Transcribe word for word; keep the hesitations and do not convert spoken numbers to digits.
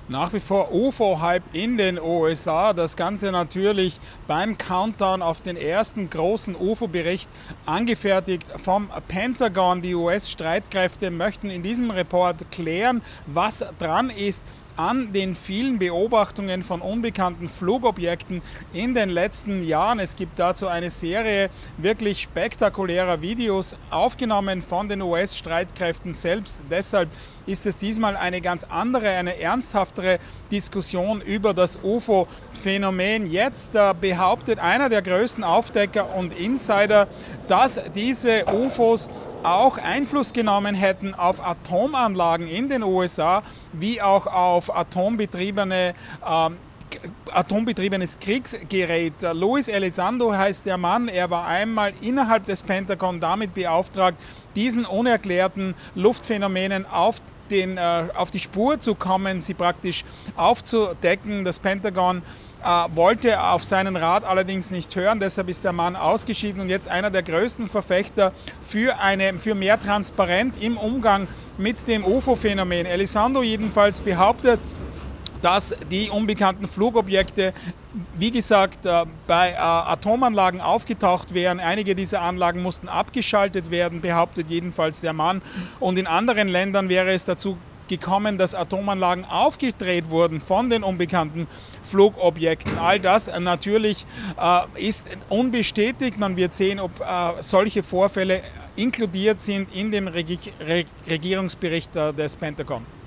Nach wie vor U F O-Hype in den U S A. Das Ganze natürlich beim Countdown auf den ersten großen U F O-Bericht angefertigt vom Pentagon. Die U S-Streitkräfte möchten in diesem Report klären, was dran ist an den vielen Beobachtungen von unbekannten Flugobjekten in den letzten Jahren. Es gibt dazu eine Serie wirklich spektakulärer Videos, aufgenommen von den U S-Streitkräften selbst. Deshalb ist es diesmal eine ganz andere, eine ernsthaftere Diskussion über das U F O-Phänomen. Jetzt äh, behauptet einer der größten Aufdecker und Insider, dass diese U F Os auch Einfluss genommen hätten auf Atomanlagen in den U S A, wie auch auf atombetriebene ähm, atombetriebenes Kriegsgerät. Luis Elizondo heißt der Mann. Er war einmal innerhalb des Pentagon damit beauftragt, diesen unerklärten Luftphänomenen auf Den, äh, auf die Spur zu kommen, sie praktisch aufzudecken. Das Pentagon äh, wollte auf seinen Rat allerdings nicht hören, deshalb ist der Mann ausgeschieden und jetzt einer der größten Verfechter für, eine, für mehr Transparenz im Umgang mit dem U F O-Phänomen. Elizondo jedenfalls behauptet, dass die unbekannten Flugobjekte, wie gesagt, bei Atomanlagen aufgetaucht wären. Einige dieser Anlagen mussten abgeschaltet werden, behauptet jedenfalls der Mann. Und in anderen Ländern wäre es dazu gekommen, dass Atomanlagen aufgedreht wurden von den unbekannten Flugobjekten. All das natürlich äh, ist unbestätigt. Man wird sehen, ob äh, solche Vorfälle inkludiert sind in dem Reg Regierungsbericht äh, des Pentagon.